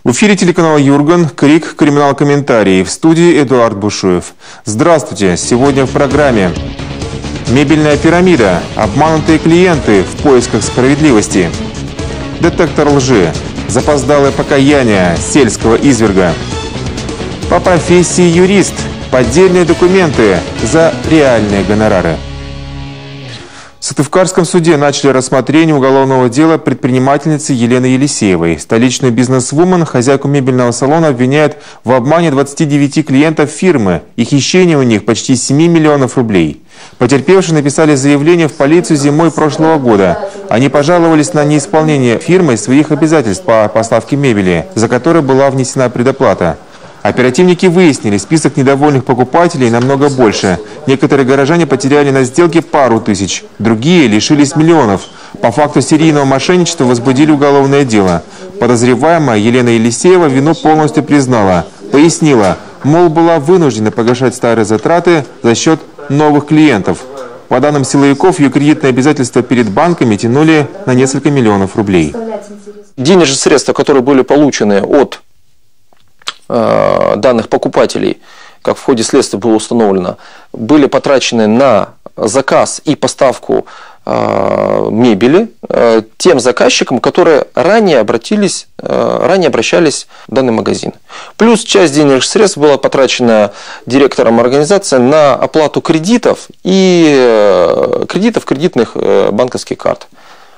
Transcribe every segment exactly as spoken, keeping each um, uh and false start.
В эфире телеканала «Юрган», Крик, криминал-комментарий. В студии Эдуард Бушуев. Здравствуйте! Сегодня в программе. Мебельная пирамида. Обманутые клиенты в поисках справедливости. Детектор лжи. Запоздалое покаяние сельского изверга. По профессии юрист. Поддельные документы за реальные гонорары. В Сыктывкарском суде начали рассмотрение уголовного дела предпринимательницы Елены Елисеевой. Столичную бизнес-вумен, хозяйку мебельного салона, обвиняют в обмане двадцати девяти клиентов фирмы и хищении у них почти семи миллионов рублей. Потерпевшие написали заявление в полицию зимой прошлого года. Они пожаловались на неисполнение фирмой своих обязательств по поставке мебели, за которые была внесена предоплата. Оперативники выяснили, список недовольных покупателей намного больше. Некоторые горожане потеряли на сделке пару тысяч, другие лишились миллионов. По факту серийного мошенничества возбудили уголовное дело. Подозреваемая Елена Елисеева вину полностью признала. Пояснила, мол, была вынуждена погашать старые затраты за счет новых клиентов. По данным силовиков, ее кредитные обязательства перед банками тянули на несколько миллионов рублей. Денежные средства, которые были получены от данных покупателей, как в ходе следствия было установлено, были потрачены на заказ и поставку э, мебели э, тем заказчикам, которые ранее обратились, э, ранее обращались в данный магазин. Плюс часть денежных средств была потрачена директором организации на оплату кредитов и э, кредитов кредитных э, банковских карт,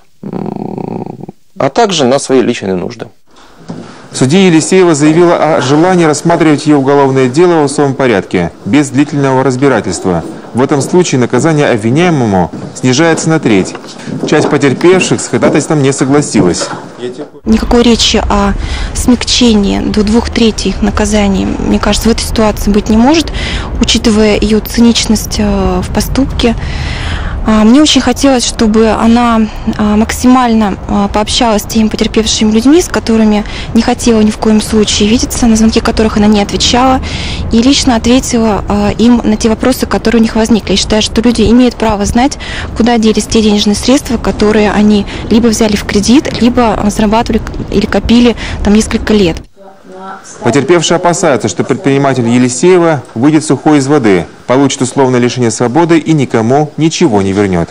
а также на свои личные нужды. В суде Елисеева заявила о желании рассматривать ее уголовное дело в особом порядке, без длительного разбирательства. В этом случае наказание обвиняемому снижается на треть. Часть потерпевших с ходатайством не согласилась. Никакой речи о смягчении до двух третей наказания, мне кажется, в этой ситуации быть не может, учитывая ее циничность в поступке. Мне очень хотелось, чтобы она максимально пообщалась с теми потерпевшими людьми, с которыми не хотела ни в коем случае видеться, на звонки которых она не отвечала, и лично ответила им на те вопросы, которые у них возникли. Я считаю, что люди имеют право знать, куда делись те денежные средства, которые они либо взяли в кредит, либо зарабатывали или копили там несколько лет. Потерпевшие опасаются, что предприниматель Елисеева выйдет сухой из воды, получит условное лишение свободы и никому ничего не вернет.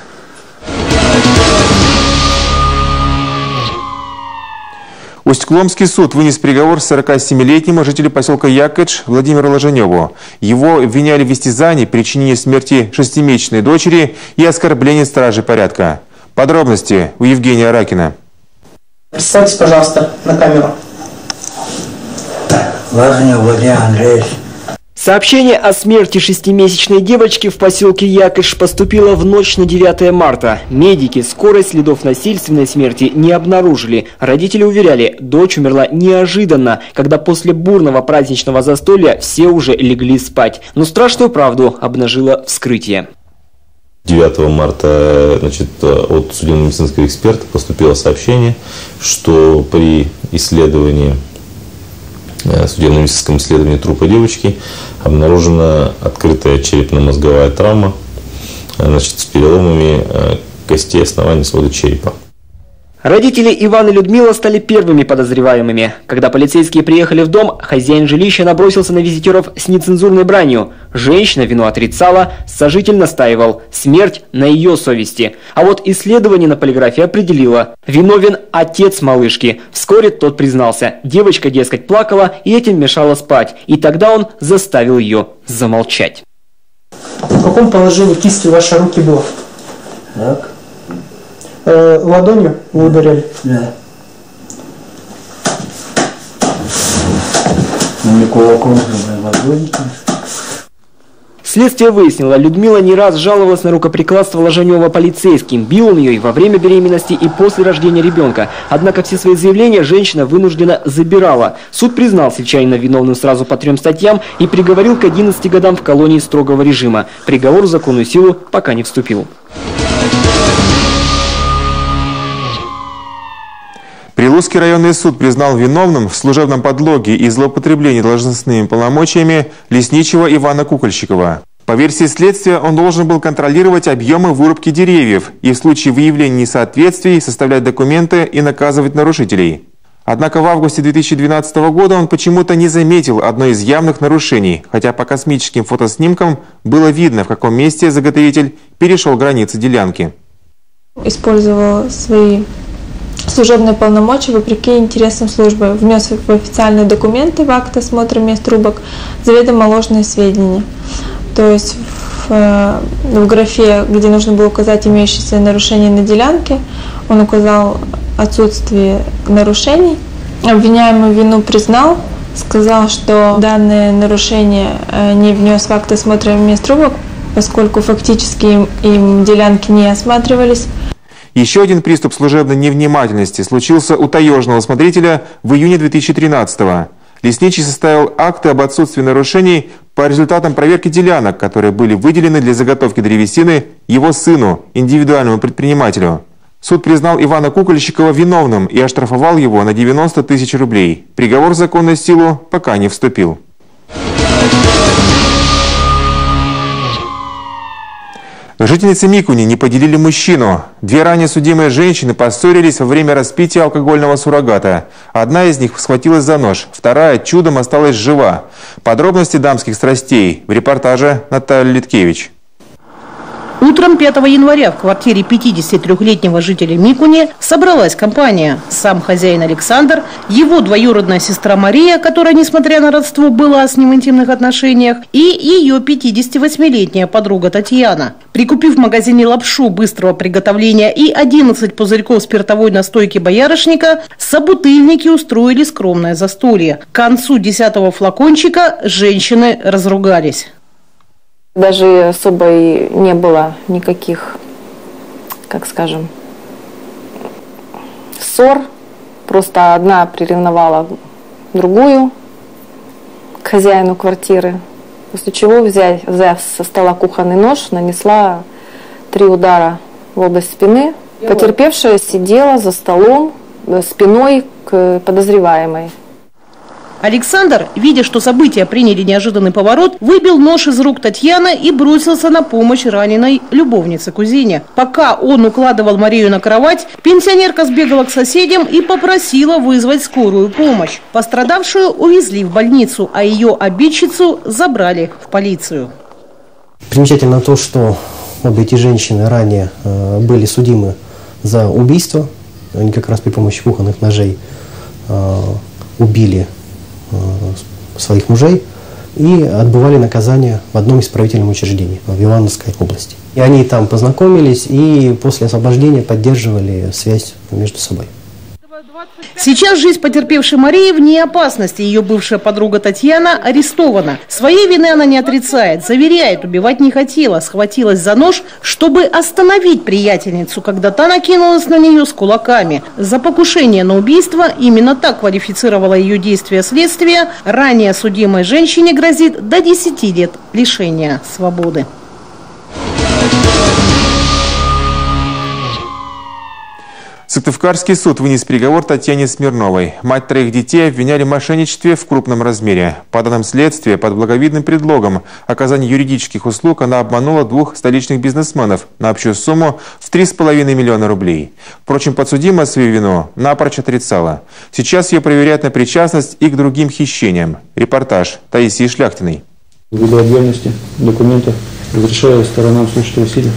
Усть-Кломский суд вынес приговор сорокасемилетнему жителю поселка Якэдж Владимиру Ложеневу. Его обвиняли в истязании, причинении смерти шестимесячной дочери и оскорблении стражи порядка. Подробности у Евгения Ракина. Представьтесь, пожалуйста, на камеру. Ложенев Владимир Андреевич. Сообщение о смерти шестимесячной девочки в поселке Якэдж поступило в ночь на девятое марта. Медики скорой следов насильственной смерти не обнаружили. Родители уверяли, дочь умерла неожиданно, когда после бурного праздничного застолья все уже легли спать. Но страшную правду обнажило вскрытие. девятого марта, значит, от судебно-медицинского эксперта поступило сообщение, что при исследовании судебно-медицинском исследовании трупа девочки обнаружена открытая черепно-мозговая травма, значит, с переломами костей основания свода черепа. Родители Иван и Людмила стали первыми подозреваемыми. Когда полицейские приехали в дом, хозяин жилища набросился на визитеров с нецензурной бранью. Женщина вину отрицала, сожитель настаивал. Смерть на ее совести. А вот исследование на полиграфе определило. Виновен отец малышки. Вскоре тот признался. Девочка, дескать, плакала и этим мешала спать. И тогда он заставил ее замолчать. В каком положении кисти вашей руки было? Так. Э, ладонью вы ударяли? Да. Ну, не кулаком, но ладонью. Следствие выяснило, Людмила не раз жаловалась на рукоприкладство Ложенева полицейским. Бил он ее и во время беременности, и после рождения ребенка. Однако все свои заявления женщина вынуждена забирала. Суд признал сельчанина виновным сразу по трем статьям и приговорил к одиннадцати годам в колонии строгого режима. Приговор в законную силу пока не вступил. Прилузский районный суд признал виновным в служебном подлоге и злоупотреблении должностными полномочиями лесничего Ивана Кукольщикова. По версии следствия, он должен был контролировать объемы вырубки деревьев и в случае выявления несоответствий составлять документы и наказывать нарушителей. Однако в августе две тысячи двенадцатого года он почему-то не заметил одно из явных нарушений, хотя по космическим фотоснимкам было видно, в каком месте заготовитель перешел границы делянки. Использовал свои служебные полномочия вопреки интересам службы, внес в официальные документы в акт осмотра мест трубок заведомо ложные сведения. То есть в, в графе, где нужно было указать имеющиеся нарушения на делянке, он указал отсутствие нарушений. Обвиняемый вину признал, сказал, что данное нарушение не внес в акт осмотра мест трубок, поскольку фактически им, им делянки не осматривались. Еще один приступ служебной невнимательности случился у таежного смотрителя в июне две тысячи тринадцатого. Лесничий составил акты об отсутствии нарушений по результатам проверки делянок, которые были выделены для заготовки древесины его сыну, индивидуальному предпринимателю. Суд признал Ивана Кукольщикова виновным и оштрафовал его на девяносто тысяч рублей. Приговор в законную силу пока не вступил. Жительницы Микуни не поделили мужчину. Две ранее судимые женщины поссорились во время распития алкогольного суррогата. Одна из них схватилась за нож, вторая чудом осталась жива. Подробности дамских страстей в репортаже Натальи Литкевич. Утром пятого января в квартире пятидесятитрёхлетнего жителя Микуни собралась компания. Сам хозяин Александр, его двоюродная сестра Мария, которая, несмотря на родство, была с ним в интимных отношениях, и ее пятидесятивосьмилетняя подруга Татьяна. Прикупив в магазине лапшу быстрого приготовления и одиннадцать пузырьков спиртовой настойки боярышника, собутыльники устроили скромное застолье. К концу десятого флакончика женщины разругались. Даже особо и не было никаких, как скажем, ссор. Просто одна приревновала другую к хозяину квартиры. После чего, взяв, взяв со стола кухонный нож, нанесла три удара в область спины. Потерпевшая сидела за столом спиной к подозреваемой. Александр, видя, что события приняли неожиданный поворот, выбил нож из рук Татьяны и бросился на помощь раненой любовнице-кузине. Пока он укладывал Марию на кровать, пенсионерка сбегала к соседям и попросила вызвать скорую помощь. Пострадавшую увезли в больницу, а ее обидчицу забрали в полицию. Примечательно то, что обе эти женщины ранее э, были судимы за убийство. Они как раз при помощи кухонных ножей э, убили своих мужей и отбывали наказание в одном исправительном учреждении в Ивановской области. И они там познакомились и после освобождения поддерживали связь между собой. Сейчас жизнь потерпевшей Марии вне опасности. Ее бывшая подруга Татьяна арестована. Своей вины она не отрицает. Заверяет, убивать не хотела. Схватилась за нож, чтобы остановить приятельницу, когда та накинулась на нее с кулаками. За покушение на убийство, именно так квалифицировало ее действия следствия, ранее судимой женщине грозит до десяти лет лишения свободы. Сыктывкарский суд вынес приговор Татьяне Смирновой. Мать троих детей обвиняли в мошенничестве в крупном размере. По данным следствия, под благовидным предлогом оказания юридических услуг она обманула двух столичных бизнесменов на общую сумму в три с половиной миллиона рублей. Впрочем, подсудимая свою вину напрочь отрицала. Сейчас ее проверяют на причастность и к другим хищениям. Репортаж Таисии Шляхтиной. Ввиду отдельности документа разрешаю сторонам слушать Василия.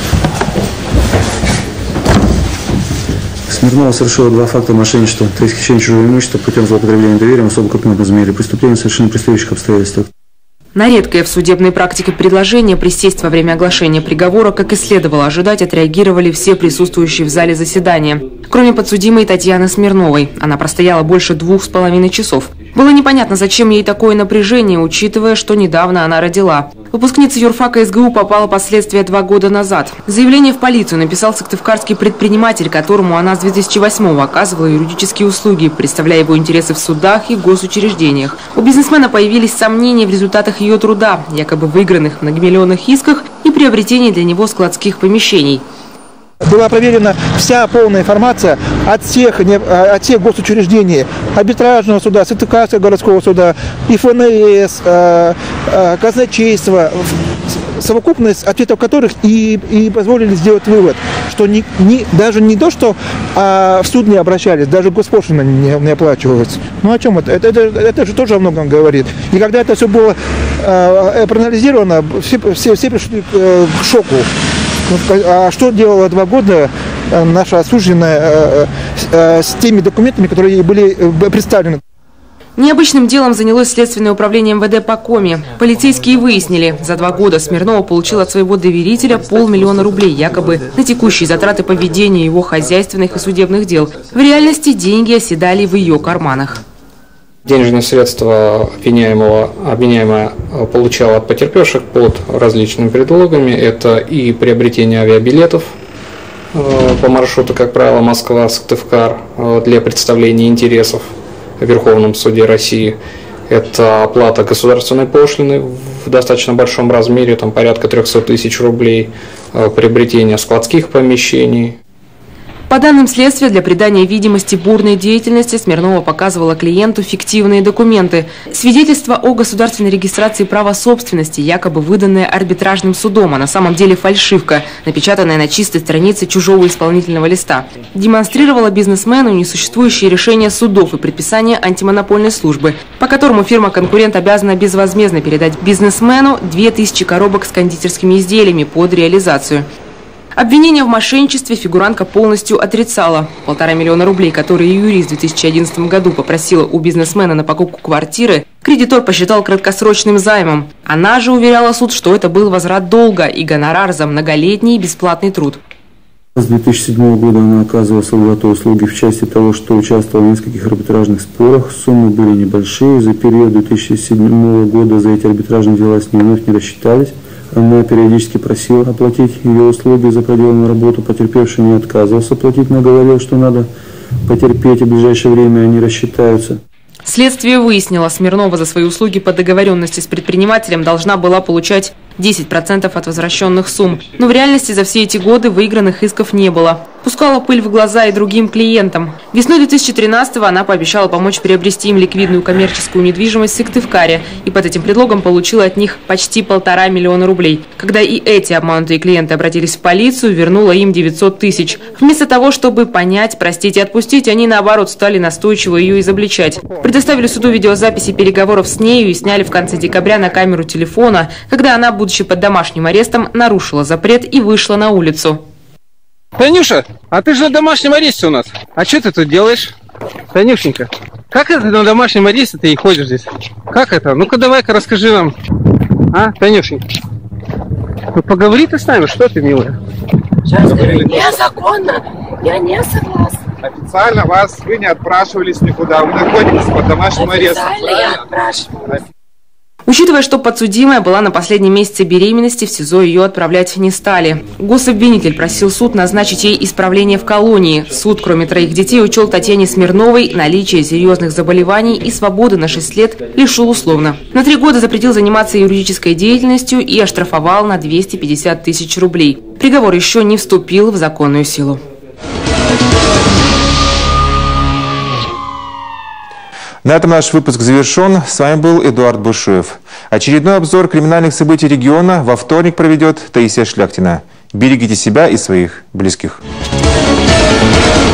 Смирнова совершила два факта мошенничества, то есть хищение чужого имущества путем злоупотребления доверием в особо крупном размере, преступление совершенно при следующих обстоятельствах. На редкое в судебной практике предложение присесть во время оглашения приговора, как и следовало ожидать, отреагировали все присутствующие в зале заседания. Кроме подсудимой Татьяны Смирновой. Она простояла больше двух с половиной часов. Было непонятно, зачем ей такое напряжение, учитывая, что недавно она родила. Выпускница юрфака эс гэ у попала под следствие два года назад. Заявление в полицию написал сыктывкарский предприниматель, которому она с две тысячи восьмого оказывала юридические услуги, представляя его интересы в судах и госучреждениях. У бизнесмена появились сомнения в результатах ее труда, якобы выигранных в многомиллионных исках и приобретении для него складских помещений. Была проверена вся полная информация от всех, от всех госучреждений, арбитражного суда, Сыктывкарского городского суда, и эф эн эс, казначейства, совокупность ответов которых и, и позволили сделать вывод, что не, не, даже не то, что а, в суд не обращались, даже госпошлина не, не оплачивалась. Ну о чем это? Это, это? это же тоже о многом говорит. И когда это все было а, проанализировано, все, все, все пришли к, к шоку. А что делала два года наша осужденная с теми документами, которые ей были представлены? Необычным делом занялось Следственное управление эм вэ дэ по Коми. Полицейские выяснили, за два года Смирнова получила от своего доверителя полмиллиона рублей, якобы на текущие затраты по ведению его хозяйственных и судебных дел. В реальности деньги оседали в ее карманах. Денежные средства обвиняемого, обвиняемая получала от потерпевших под различными предлогами. Это и приобретение авиабилетов по маршруту, как правило, Москва-Сыктывкар для представления интересов в Верховном суде России. Это оплата государственной пошлины в достаточно большом размере, там порядка трехсот тысяч рублей, приобретение складских помещений. По данным следствия, для придания видимости бурной деятельности Смирнова показывала клиенту фиктивные документы. Свидетельство о государственной регистрации права собственности, якобы выданное арбитражным судом, а на самом деле фальшивка, напечатанная на чистой странице чужого исполнительного листа. Демонстрировала бизнесмену несуществующие решения судов и предписания антимонопольной службы, по которому фирма-конкурент обязана безвозмездно передать бизнесмену две тысячи коробок с кондитерскими изделиями под реализацию. Обвинение в мошенничестве фигурантка полностью отрицала. Полтора миллиона рублей, которые юрист в две тысячи одиннадцатом году попросила у бизнесмена на покупку квартиры, кредитор посчитал краткосрочным займом. Она же уверяла суд, что это был возврат долга и гонорар за многолетний бесплатный труд. С две тысячи седьмого года она оказывала своего услуги в части того, что участвовала в нескольких арбитражных спорах. Суммы были небольшие. За период две тысячи седьмого года за эти арбитражные дела с ней вновь не рассчитались. Она периодически просила оплатить ее услуги за проделанную работу. Потерпевший не отказывался платить, но говорил, что надо потерпеть, и в ближайшее время они рассчитаются. Следствие выяснило, Смирнова за свои услуги по договоренности с предпринимателем должна была получать десять процентов от возвращенных сумм. Но в реальности за все эти годы выигранных исков не было. Пускала пыль в глаза и другим клиентам. Весной две тысячи тринадцатого она пообещала помочь приобрести им ликвидную коммерческую недвижимость в Сыктывкаре и под этим предлогом получила от них почти полтора миллиона рублей. Когда и эти обманутые клиенты обратились в полицию, вернула им девятьсот тысяч. Вместо того, чтобы понять, простить и отпустить, они наоборот стали настойчиво ее изобличать. Предоставили суду видеозаписи переговоров с нею и сняли в конце декабря на камеру телефона, когда она, будучи под домашним арестом, нарушила запрет и вышла на улицу. Танюша, а ты же на домашнем аресте у нас. А что ты тут делаешь? Танюшенька, как это на домашнем аресте ты и ходишь здесь? Как это? Ну-ка давай-ка расскажи нам. А, Танюшенька? Ну поговори ты с нами, что ты, милая? Сейчас незаконно, я не согласна. Официально вас, вы не отпрашивались никуда, вы находитесь под домашним арестом. Официально я отпрашивалась. Учитывая, что подсудимая была на последнем месяце беременности, в СИЗО ее отправлять не стали. Гособвинитель просил суд назначить ей исправление в колонии. Суд, кроме троих детей, учел Татьяне Смирновой наличие серьезных заболеваний и свободы на шесть лет лишил условно. На три года запретил заниматься юридической деятельностью и оштрафовал на двести пятьдесят тысяч рублей. Приговор еще не вступил в законную силу. На этом наш выпуск завершен. С вами был Эдуард Бушуев. Очередной обзор криминальных событий региона во вторник проведет Таисия Шляхтина. Берегите себя и своих близких.